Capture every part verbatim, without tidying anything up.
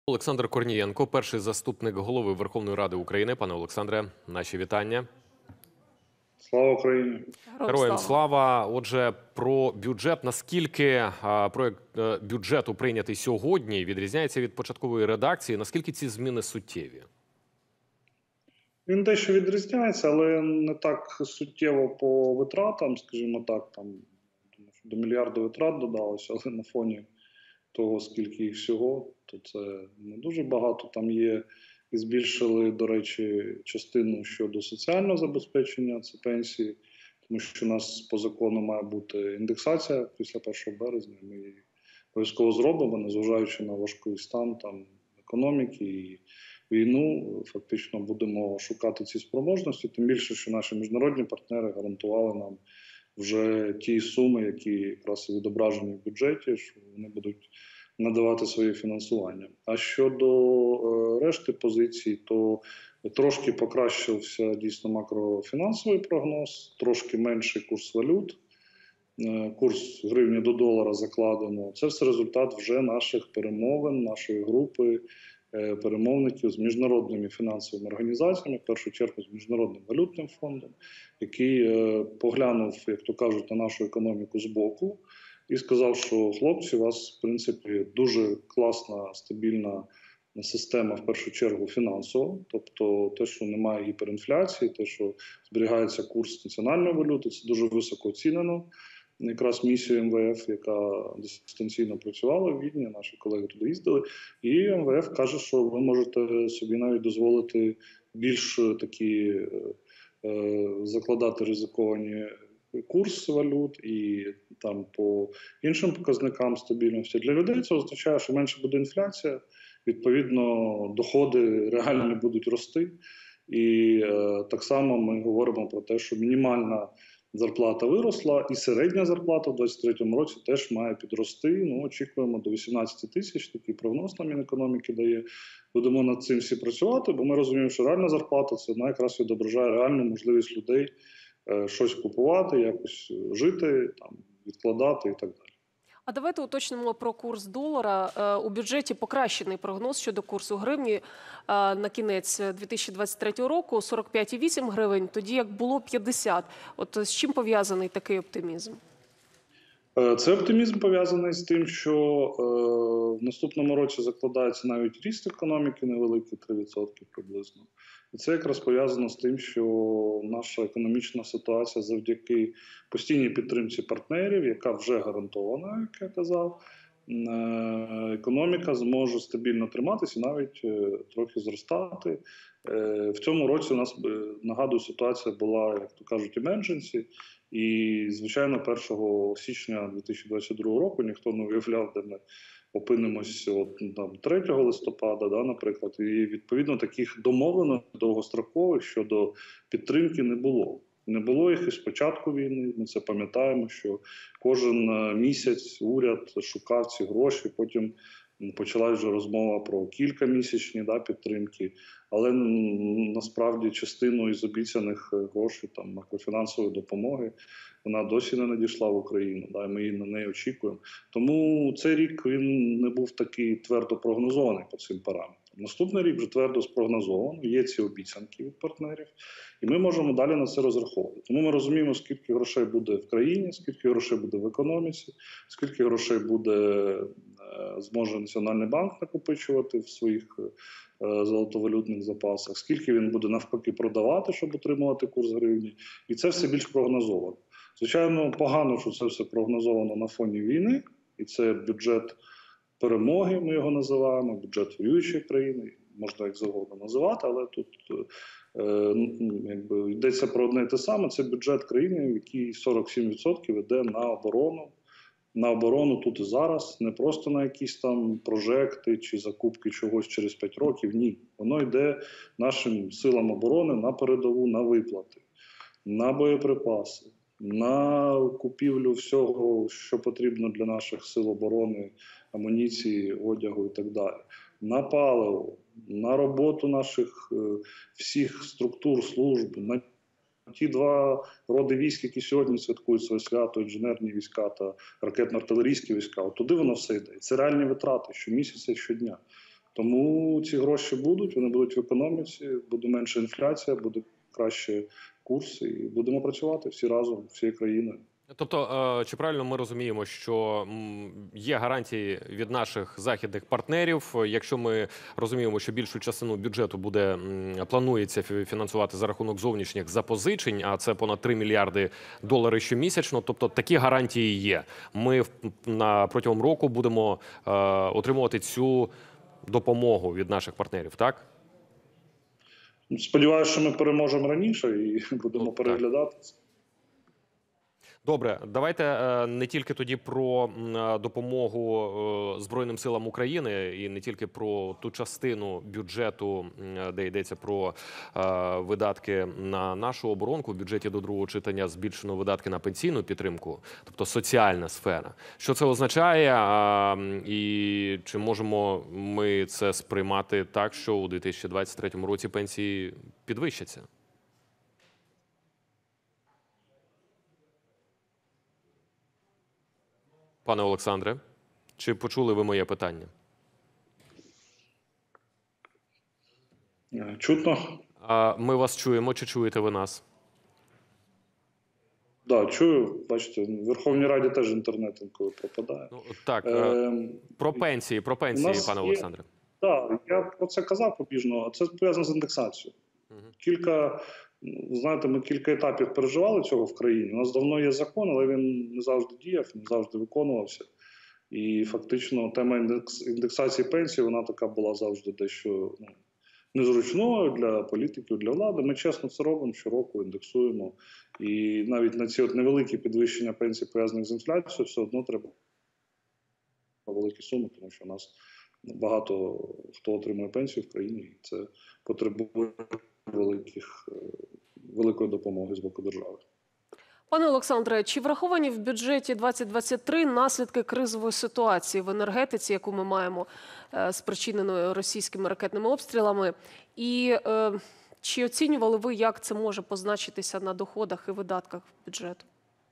Олександр Корнієнко, перший заступник голови Верховної Ради України. Пане Олександре, наші вітання. Слава Україні! Героям слава! Отже, про бюджет. Наскільки а, проект а, бюджету, прийнятий сьогодні, відрізняється від початкової редакції? Наскільки ці зміни суттєві? Він дещо відрізняється, але не так суттєво по витратам, скажімо так, там до мільярда витрат додалося, але на фоні того, скільки їх всього, то це не дуже багато. Там є і збільшили, до речі, частину щодо соціального забезпечення, це пенсії, тому що у нас по закону має бути індексація після першого березня. Ми її обов'язково зробимо, незважаючи на важкий стан там економіки і війну, фактично будемо шукати ці спроможності, тим більше, що наші міжнародні партнери гарантували нам вже ті суми, які якраз відображені в бюджеті, що вони будуть надавати своє фінансування. А щодо е, решти позицій, то трошки покращився дійсно макрофінансовий прогноз, трошки менший курс валют, е, курс гривні до долара закладено. Це все результат вже наших перемовин, нашої групи е, перемовників з міжнародними фінансовими організаціями, в першу чергу з Міжнародним валютним фондом, який е, поглянув, як то кажуть, на нашу економіку збоку, і сказав, що хлопці, у вас, в принципі, дуже класна, стабільна система, в першу чергу, фінансова. Тобто те, що немає гіперінфляції, те, що зберігається курс національної валюти, це дуже високо оцінено. Якраз місію ем ве еф, яка дистанційно працювала в Відні, наші колеги туди їздили. І ем ве еф каже, що ви можете собі навіть дозволити більш такі е, закладати ризиковані курс валют і там по іншим показникам стабільності. Для людей це означає, що менше буде інфляція, відповідно доходи реально будуть рости. І е, так само ми говоримо про те, що мінімальна зарплата виросла і середня зарплата в двадцять третьому році теж має підрости. Ну, очікуємо до вісімнадцяти тисяч, такий прогноз на Мінекономіки дає. Будемо над цим всі працювати, бо ми розуміємо, що реальна зарплата – це вона якраз відображає реальну можливість людей щось купувати, якось жити, там, відкладати і так далі. А давайте уточнимо про курс долара. У бюджеті покращений прогноз щодо курсу гривні на кінець дві тисячі двадцять третього року – сорок п'ять цілих вісім десятих гривень, тоді як було п'ятдесят. От з чим пов'язаний такий оптимізм? Це оптимізм пов'язаний з тим, що е, в наступному році закладається навіть ріст економіки невеликий, три відсотки приблизно. І це якраз пов'язано з тим, що наша економічна ситуація завдяки постійній підтримці партнерів, яка вже гарантована, як я казав, е, економіка зможе стабільно триматися і навіть е, трохи зростати. Е, в цьому році у нас, нагадую, ситуація була, як то кажуть, emergency. І, звичайно, першого січня дві тисячі двадцять другого року ніхто не уявляв, де ми опинимось от, там, третього листопада, да, наприклад. І, відповідно, таких домовленостей довгострокових щодо підтримки не було. Не було їх і з початку війни, ми це пам'ятаємо, що кожен місяць уряд шукав ці гроші, потім почалась вже розмова про кількамісячні, да, підтримки, але насправді частину із обіцяних грошей, там, макрофінансової допомоги, вона досі не надійшла в Україну, да, і ми її на неї очікуємо. Тому цей рік він не був такий твердо прогнозований по цим параметрам. Наступний рік вже твердо спрогнозовано, є ці обіцянки від партнерів, і ми можемо далі на це розраховувати. Тому ми розуміємо, скільки грошей буде в країні, скільки грошей буде в економіці, скільки грошей буде, зможе Національний банк накопичувати в своїх золотовалютних запасах, скільки він буде навпаки продавати, щоб отримувати курс гривні. І це все більш прогнозовано. Звичайно, погано, що це все прогнозовано на фоні війни, і це бюджет перемоги, ми його називаємо, бюджет воюючої країни, можна як завгодно називати, але тут е, якби, йдеться про одне і те саме, це бюджет країни, в якій сорок сім відсотків йде на оборону, на оборону тут і зараз, не просто на якісь там прожекти чи закупки чогось через п'ять років, ні. Воно йде нашим силам оборони на передову, на виплати, на боєприпаси, на купівлю всього, що потрібно для наших сил оборони, амуніції, одягу і так далі, на паливо, на роботу наших всіх структур, служб, на ті два роди військ, які сьогодні святкують своє свято, інженерні війська та ракетно-артилерійські війська, от туди воно все йде. Це реальні витрати щомісяця і щодня. Тому ці гроші будуть, вони будуть в економіці, буде менша інфляція, буде краще курс, і будемо працювати всі разом, всією країною. Тобто, е, чи правильно ми розуміємо, що м, є гарантії від наших західних партнерів, якщо ми розуміємо, що більшу частину бюджету буде м, планується фі- фінансувати за рахунок зовнішніх запозичень, а це понад три мільярди доларів щомісячно, тобто такі гарантії є. Ми в- на протягом року будемо е, отримувати цю допомогу від наших партнерів, так? Сподіваюся, що ми переможемо раніше і будемо Ну, так. переглядати це. Добре, давайте е, не тільки тоді про м, е, допомогу е, Збройним силам України і не тільки про ту частину бюджету, м, де йдеться про е, видатки на нашу оборонку. В бюджеті до другого читання збільшено видатки на пенсійну підтримку, тобто соціальна сфера. Що це означає? А, м, і чи можемо ми це сприймати так, що у дві тисячі двадцять третьому році пенсії підвищаться? Пане Олександре, чи почули ви моє питання? Е, Чутно? А ми вас чуємо, чи чуєте ви нас? Так, да, чую. Бачите, в Верховній Раді теж інтернет інколи пропадає. Ну, так, е, Е, про пенсії, про у пенсії, нас пане є- Олександре. Так, я про це казав побіжно, а це пов'язано з індексацією. Мгм. Кілька, ну, знаєте, ми кілька етапів переживали цього в країні. У нас давно є закон, але він не завжди діяв, не завжди виконувався. І фактично тема індекс, індексації пенсій, вона така була завжди дещо ну, незручною для політиків, для влади. Ми чесно це робимо, щороку індексуємо. І навіть на ці от невеликі підвищення пенсій, пов'язаних з інфляцією, все одно треба великі суми, тому що у нас багато хто отримує пенсію в країні, і це потребує великих, е, великої допомоги з боку держави. Пане Олександре, чи враховані в бюджеті двадцять двадцять три наслідки кризової ситуації в енергетиці, яку ми маємо е, спричиненою російськими ракетними обстрілами? І е, чи оцінювали ви, як це може позначитися на доходах і видатках бюджету?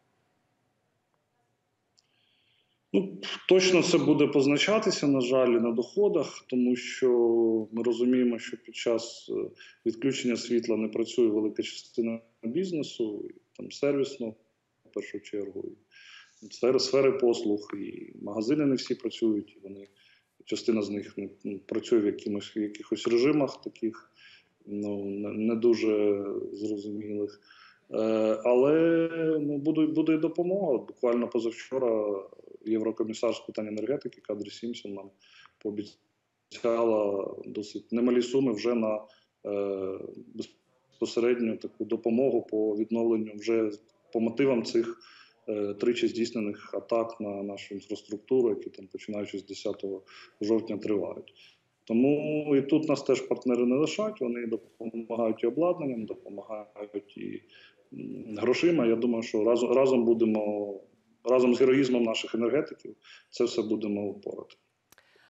Ну, точно це буде позначатися, на жаль, і на доходах, тому що ми розуміємо, що під час е, відключення світла не працює велика частина бізнесу, і, там сервісно, в першу чергу, і сфери, сфери послуг, і магазини не всі працюють, і вони, частина з них ну, ну, працює в якимось, в якихось режимах таких ну, не, не дуже зрозумілих. Е, але ну, буде, буде і допомога. Буквально позавчора єврокомісар з питань енергетики Кадрі Сімпсон нам пообіцяла досить немалі суми вже на е, безпосередню таку допомогу по відновленню вже по мотивам цих е, тричі здійснених атак на нашу інфраструктуру, які там починаючи з десятого жовтня тривають. Тому і тут нас теж партнери не лишають, вони допомагають і обладнанням, допомагають і грошима. Я думаю, що разом, разом будемо, разом з героїзмом наших енергетиків це все будемо впорати.